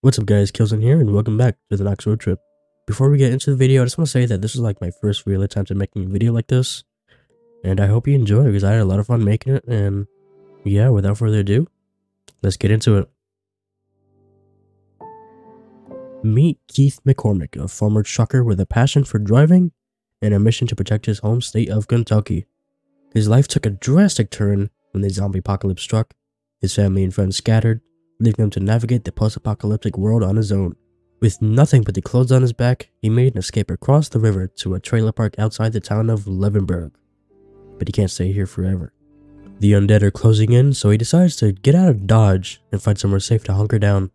What's up guys, Killzone here and welcome back to the Nox Road Trip. Before we get into the video, I just want to say that this is like my first real attempt at making a video like this. And I hope you enjoy it because I had a lot of fun making it, and yeah, without further ado, let's get into it. Meet Keith McCormick, a former trucker with a passion for driving and a mission to protect his home state of Kentucky. His life took a drastic turn when the zombie apocalypse struck. His family and friends scattered, leaving him to navigate the post-apocalyptic world on his own. With nothing but the clothes on his back, he made an escape across the river to a trailer park outside the town of Leavenburg. But he can't stay here forever. The undead are closing in, so he decides to get out of Dodge and find somewhere safe to hunker down.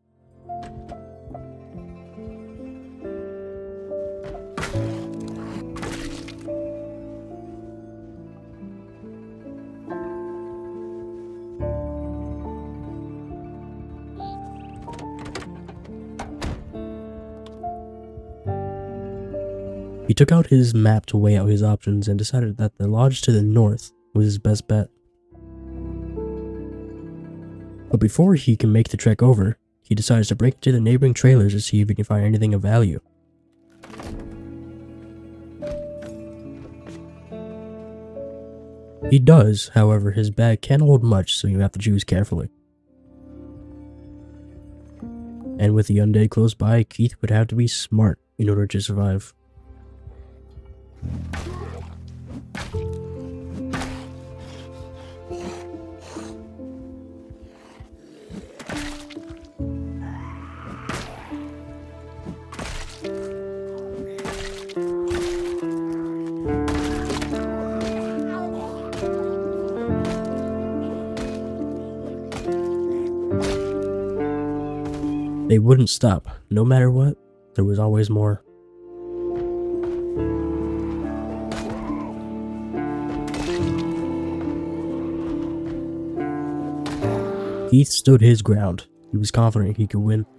He took out his map to weigh out his options and decided that the lodge to the north was his best bet. But before he can make the trek over, he decides to break into the neighboring trailers to see if he can find anything of value. He does, however, his bag can't hold much, so you have to choose carefully. And with the undead close by, Keith would have to be smart in order to survive. They wouldn't stop. No matter what, there was always more. Keith stood his ground. He was confident he could win.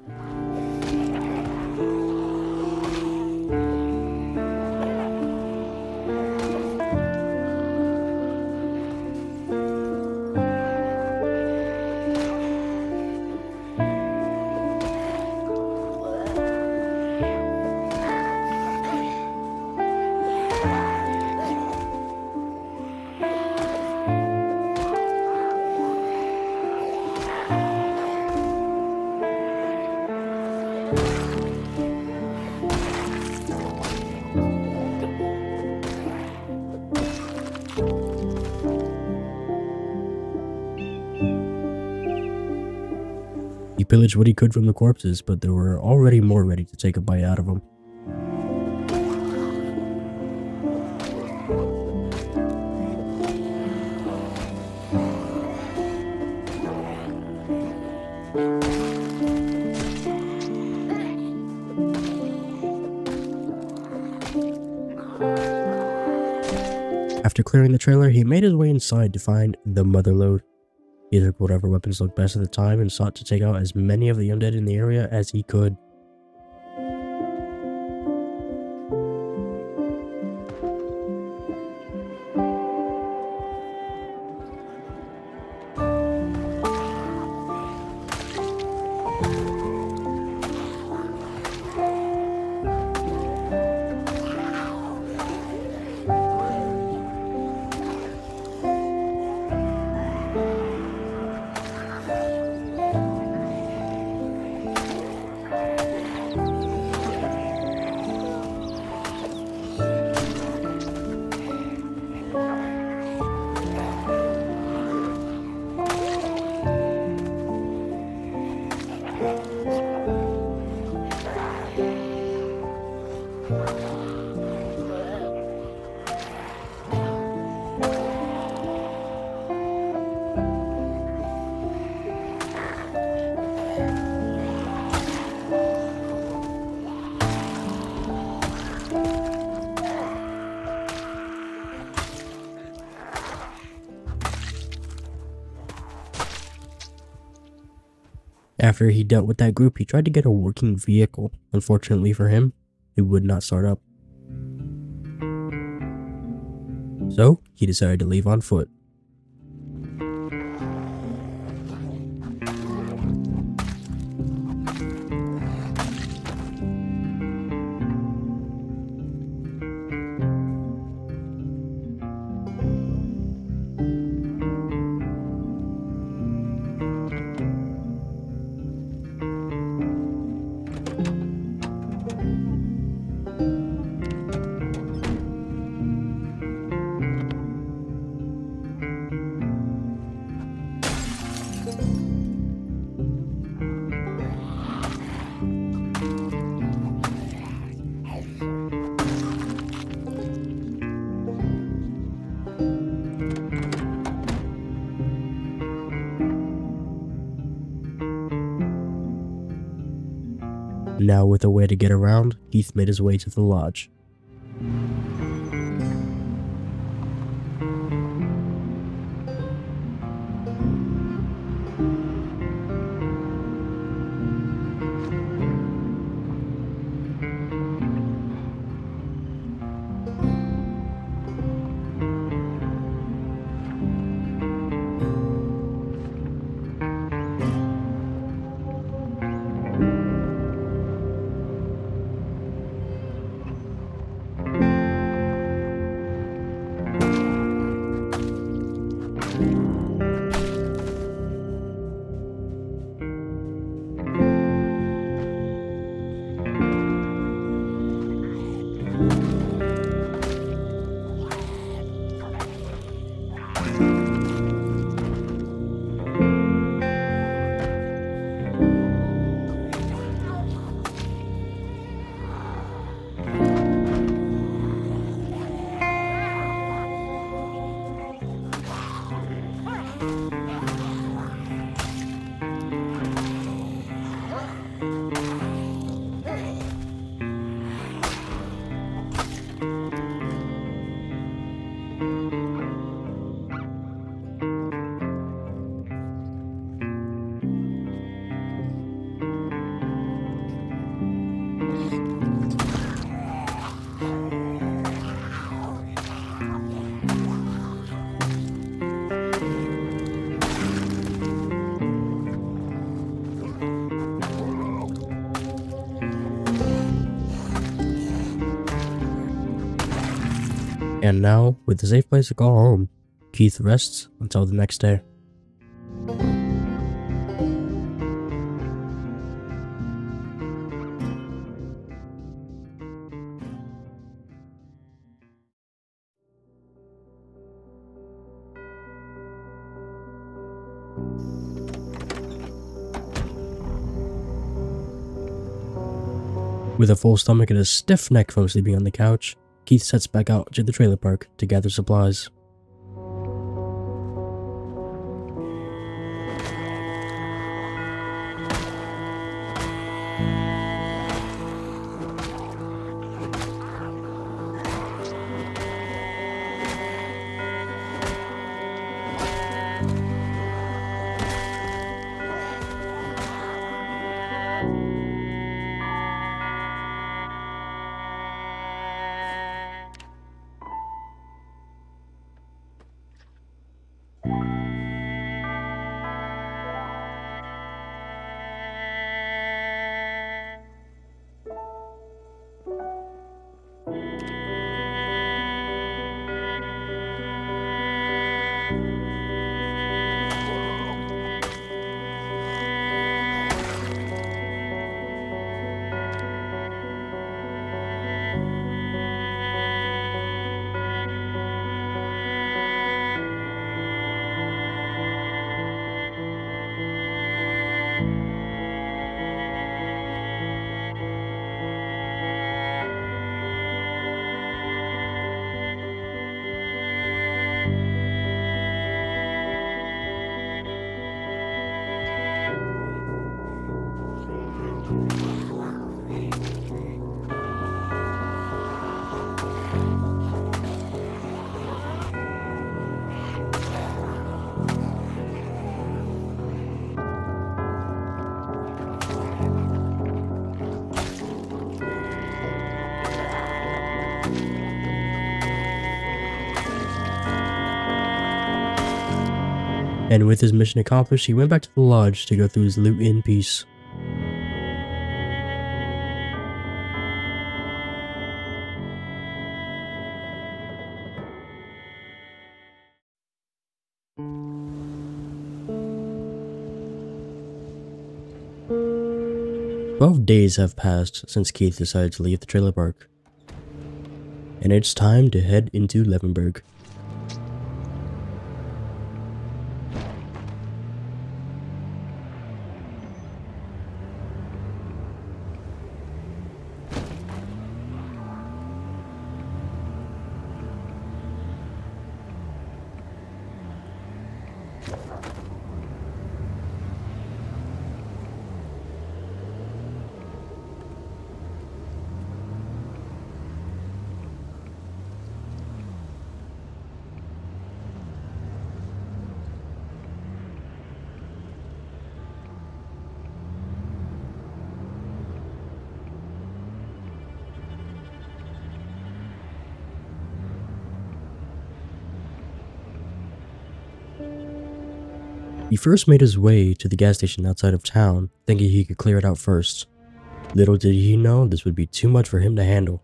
He pillaged what he could from the corpses, but there were already more ready to take a bite out of them. After clearing the trailer, he made his way inside to find the motherlode. He took whatever weapons looked best at the time and sought to take out as many of the undead in the area as he could. After he dealt with that group, he tried to get a working vehicle. Unfortunately for him, it would not start up. So, he decided to leave on foot. Now with a way to get around, Keith made his way to the lodge. And now, with a safe place to call home, Keith rests until the next day. With a full stomach and a stiff neck from sleeping on the couch, Keith sets back out to the trailer park to gather supplies. And with his mission accomplished, he went back to the lodge to go through his loot in peace. "12 days have passed since Keith decided to leave the trailer park, and it's time to head into Leavenburg. He first made his way to the gas station outside of town, thinking he could clear it out first. Little did he know this would be too much for him to handle.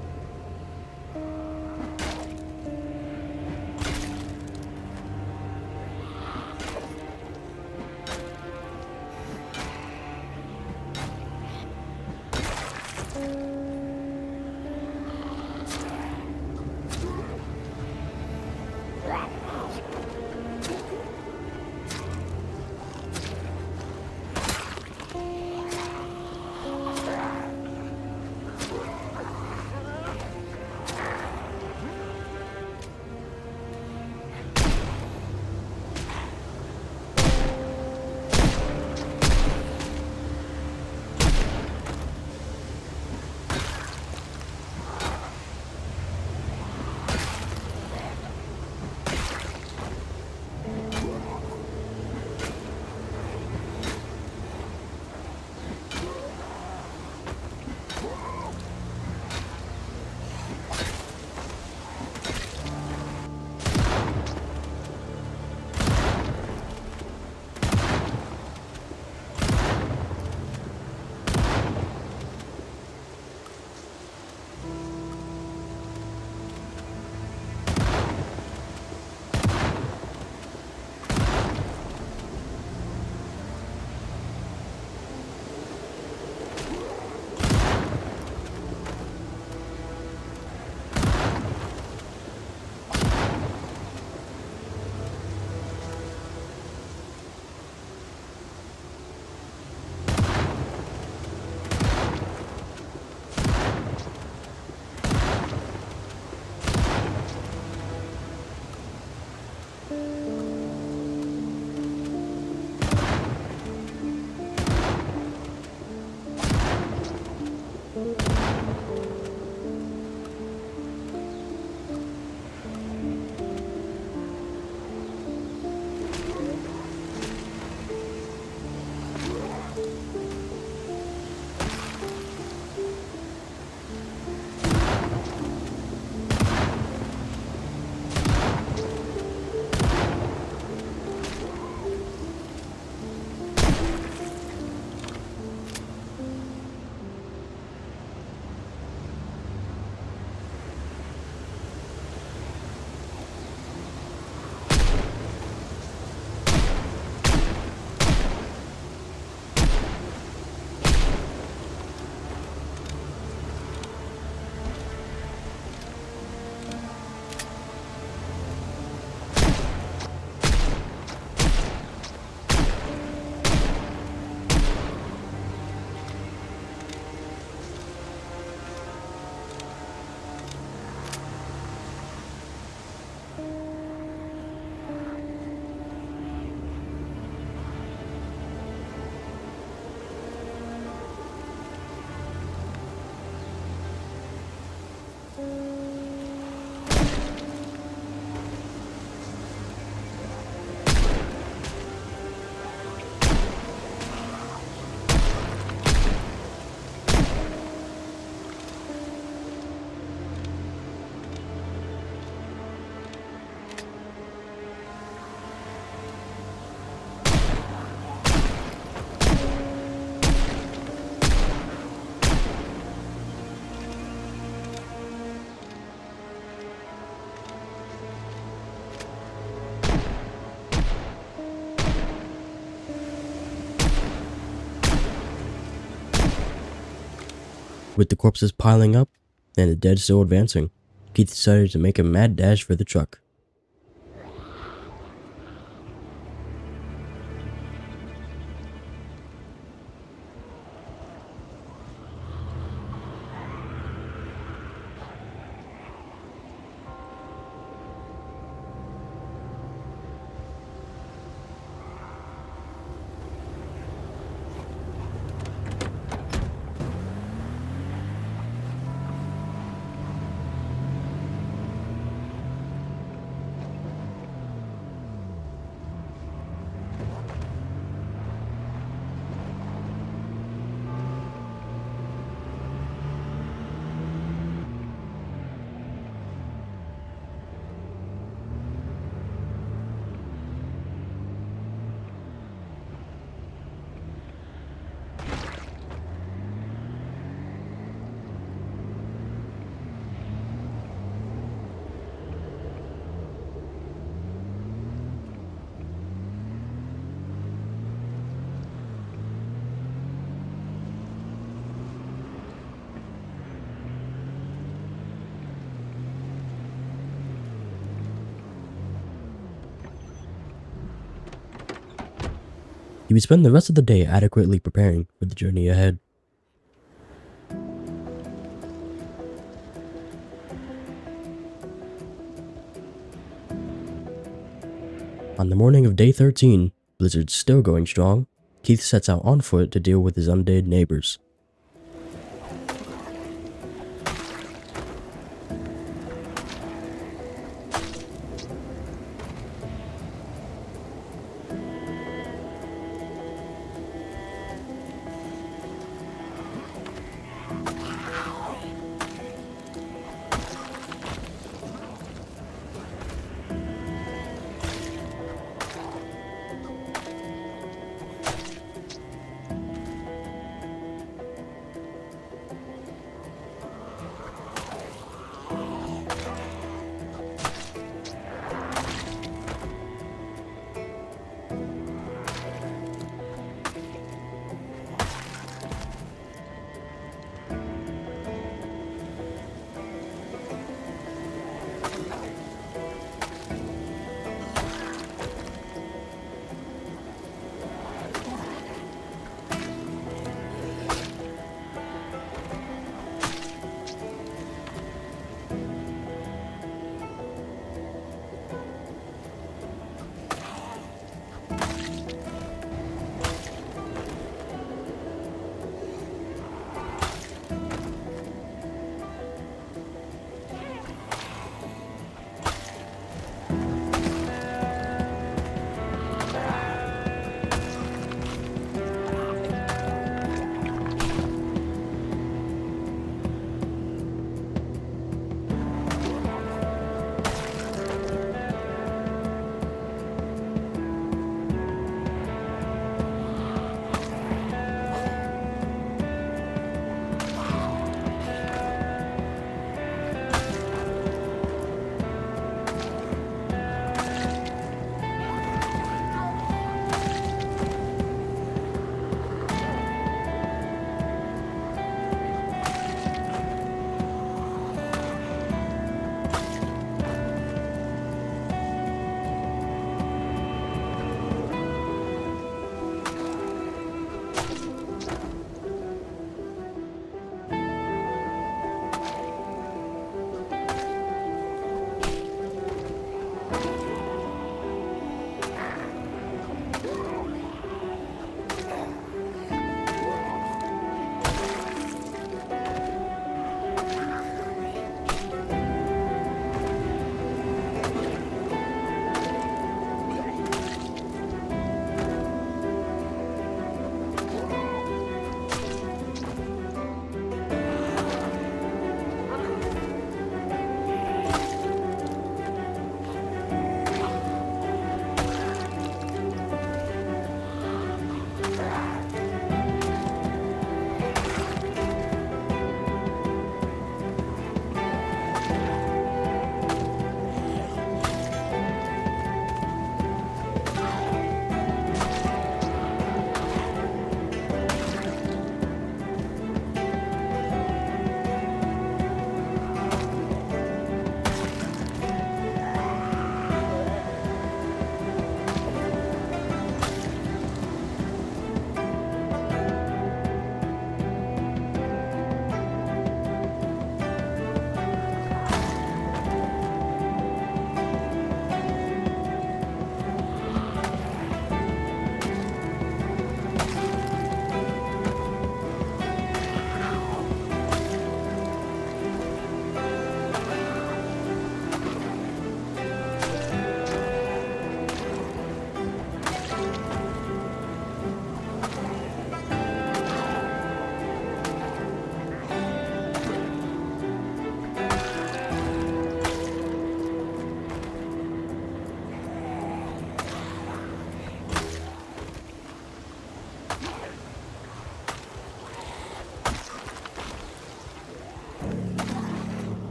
With the corpses piling up and the dead still advancing, Keith decided to make a mad dash for the truck. would spend the rest of the day adequately preparing for the journey ahead. On the morning of day 13, blizzard still going strong, Keith sets out on foot to deal with his undead neighbors.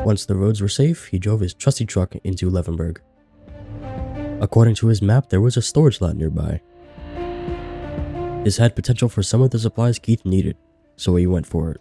Once the roads were safe, he drove his trusty truck into Levenberg. According to his map, there was a storage lot nearby. This had potential for some of the supplies Keith needed, so he went for it.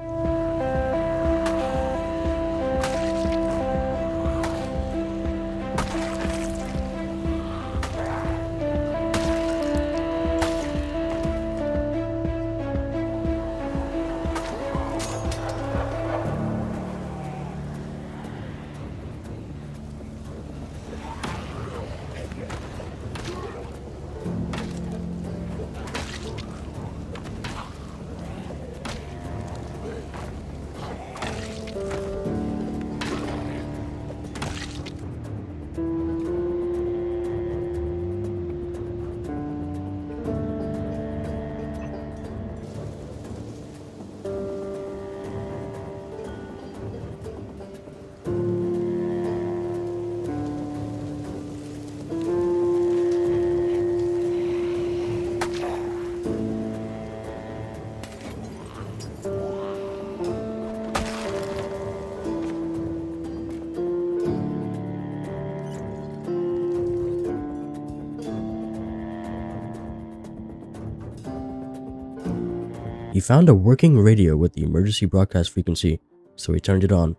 He found a working radio with the emergency broadcast frequency, so he turned it on.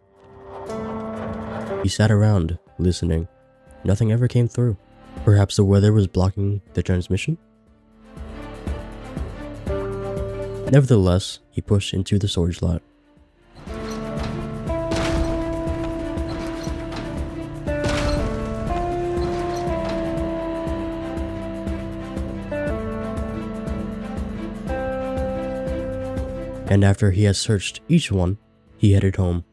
He sat around, listening. Nothing ever came through. Perhaps the weather was blocking the transmission? Nevertheless, he pushed into the storage lot. And after he had searched each one, he headed home.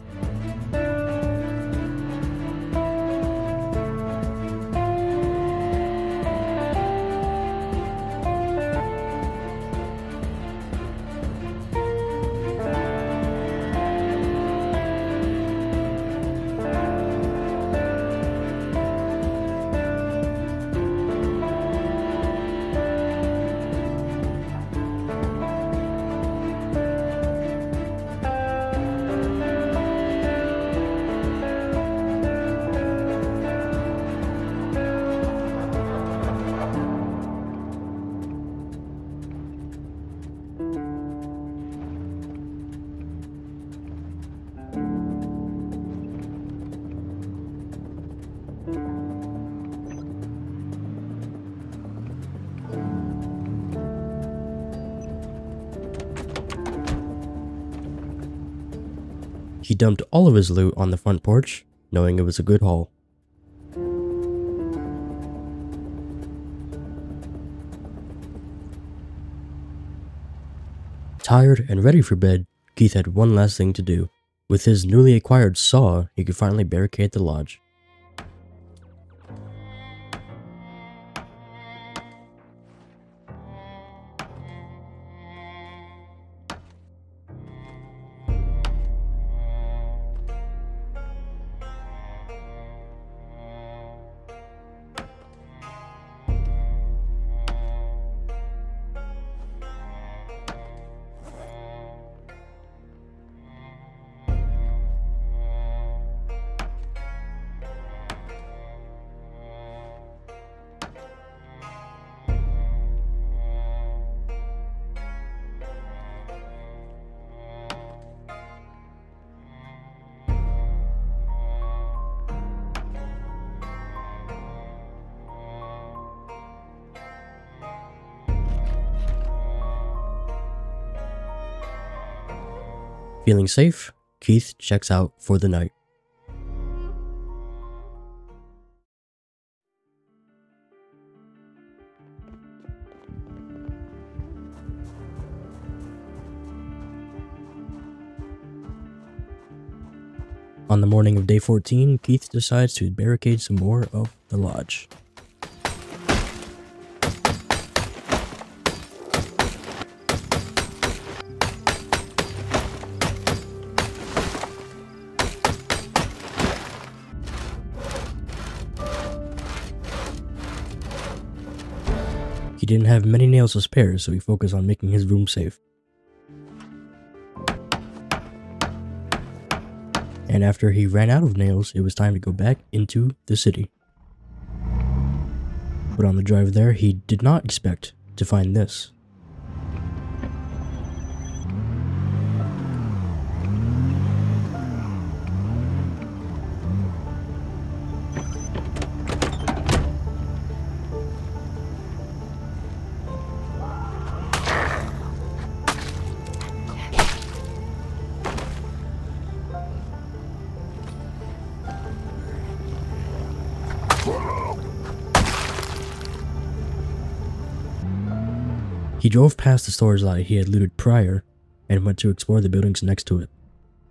He dumped all of his loot on the front porch, knowing it was a good haul. Tired and ready for bed, Keith had one last thing to do. With his newly acquired saw, he could finally barricade the lodge. Feeling safe, Keith checks out for the night. On the morning of day 14, Keith decides to barricade some more of the lodge. He didn't have many nails to spare, so he focused on making his room safe. And after he ran out of nails, it was time to go back into the city. But on the drive there, he did not expect to find this. He drove past the storage lot he had looted prior and went to explore the buildings next to it.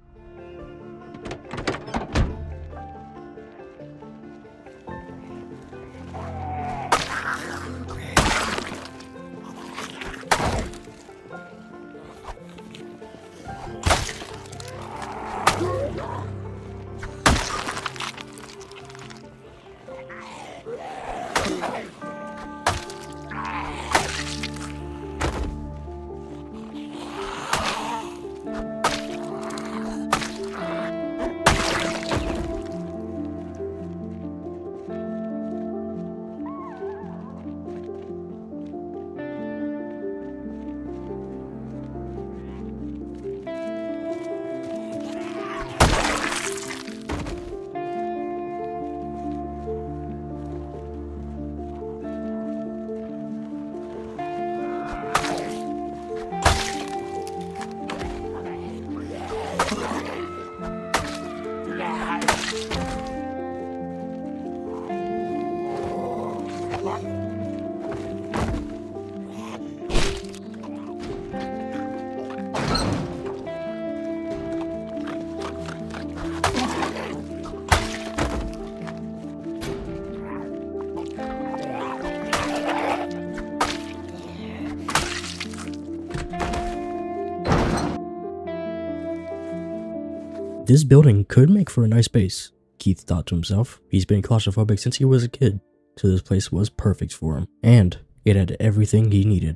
This building could make for a nice base, Keith thought to himself. He's been claustrophobic since he was a kid, so this place was perfect for him, and it had everything he needed.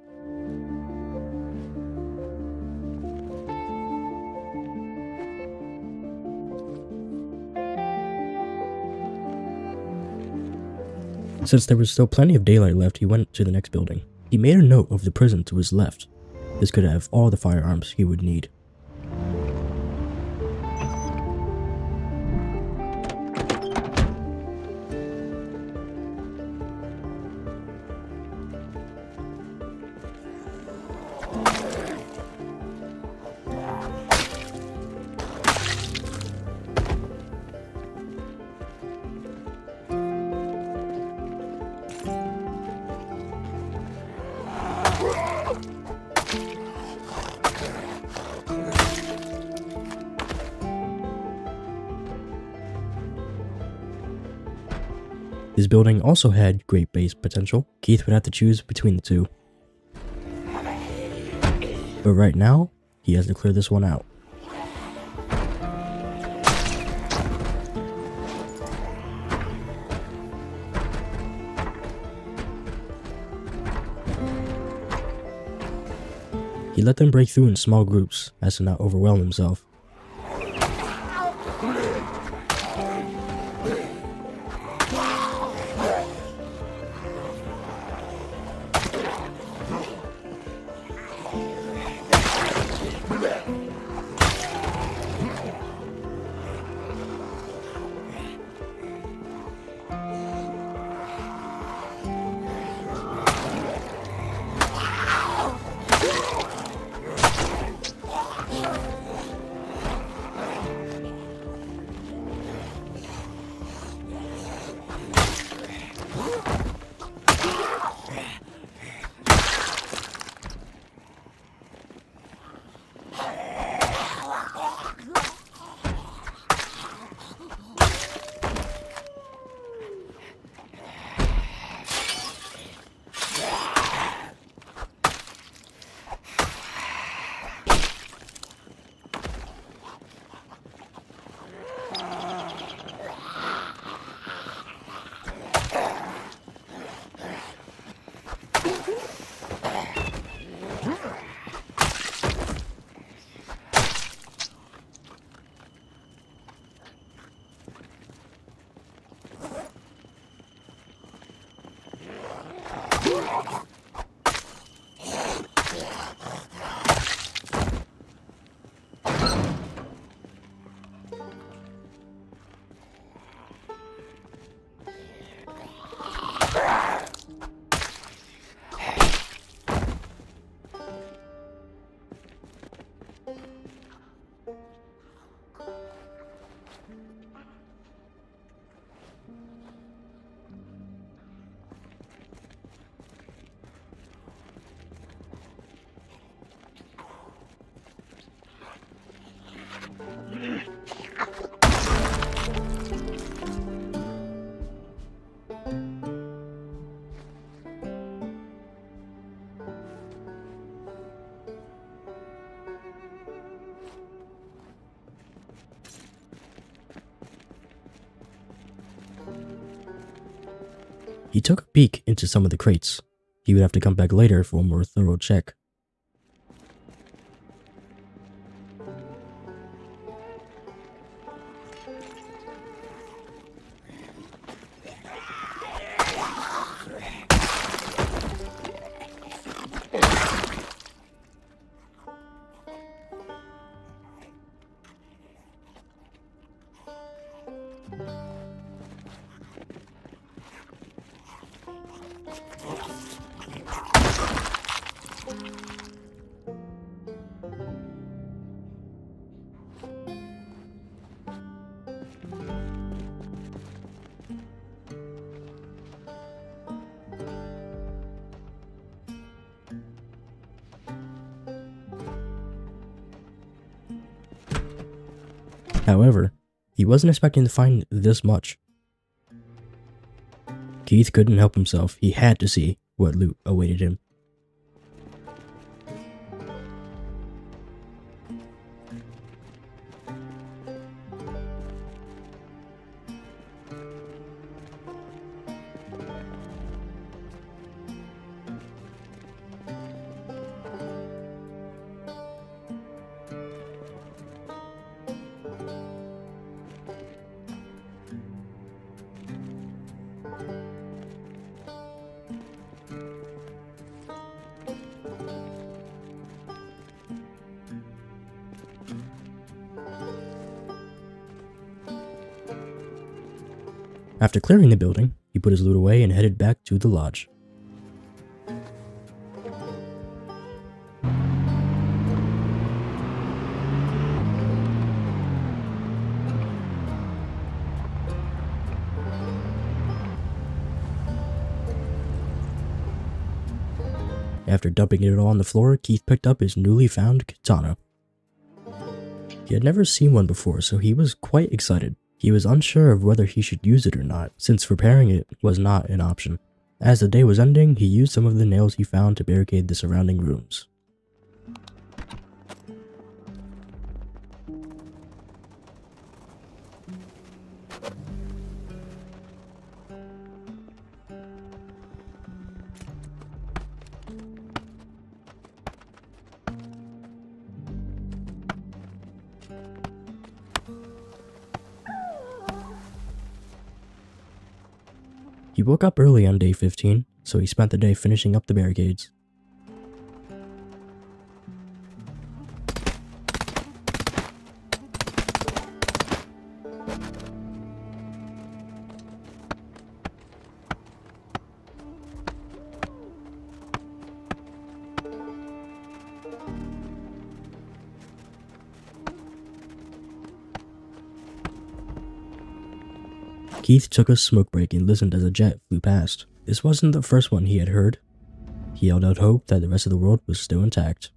Since there was still plenty of daylight left, he went to the next building. He made a note of the prison to his left. This could have all the firearms he would need. This building also had great base potential. Keith would have to choose between the two. But right now, he has to clear this one out. He let them break through in small groups as to not overwhelm himself. He took a peek into some of the crates. He would have to come back later for a more thorough check. However, he wasn't expecting to find this much. Keith couldn't help himself. He had to see what loot awaited him. After clearing the building, he put his loot away and headed back to the lodge. After dumping it all on the floor, Keith picked up his newly found katana. He had never seen one before, so he was quite excited. He was unsure of whether he should use it or not, since repairing it was not an option. As the day was ending, he used some of the nails he found to barricade the surrounding rooms. He woke up early on day 15, so he spent the day finishing up the barricades. Keith took a smoke break and listened as a jet flew past. This wasn't the first one he had heard. He held out hope that the rest of the world was still intact.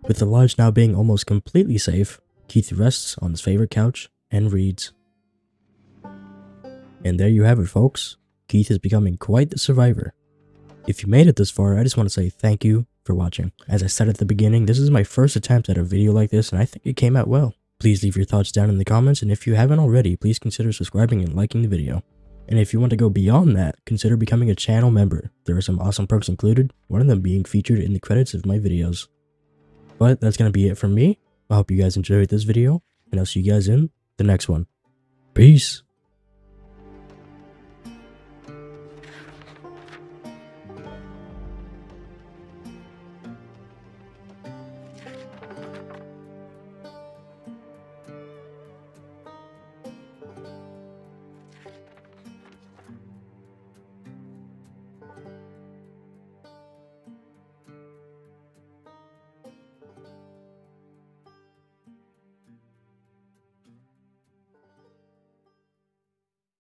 With the lodge now being almost completely safe, Keith rests on his favorite couch and reads. And there you have it, folks. Keith is becoming quite the survivor. If you made it this far, I just want to say thank you for watching. As I said at the beginning, this is my first attempt at a video like this, and I think it came out well. Please leave your thoughts down in the comments, and if you haven't already, please consider subscribing and liking the video. And if you want to go beyond that, consider becoming a channel member. There are some awesome perks included, one of them being featured in the credits of my videos. But that's going to be it from me. I hope you guys enjoyed this video, and I'll see you guys in the next one. Peace!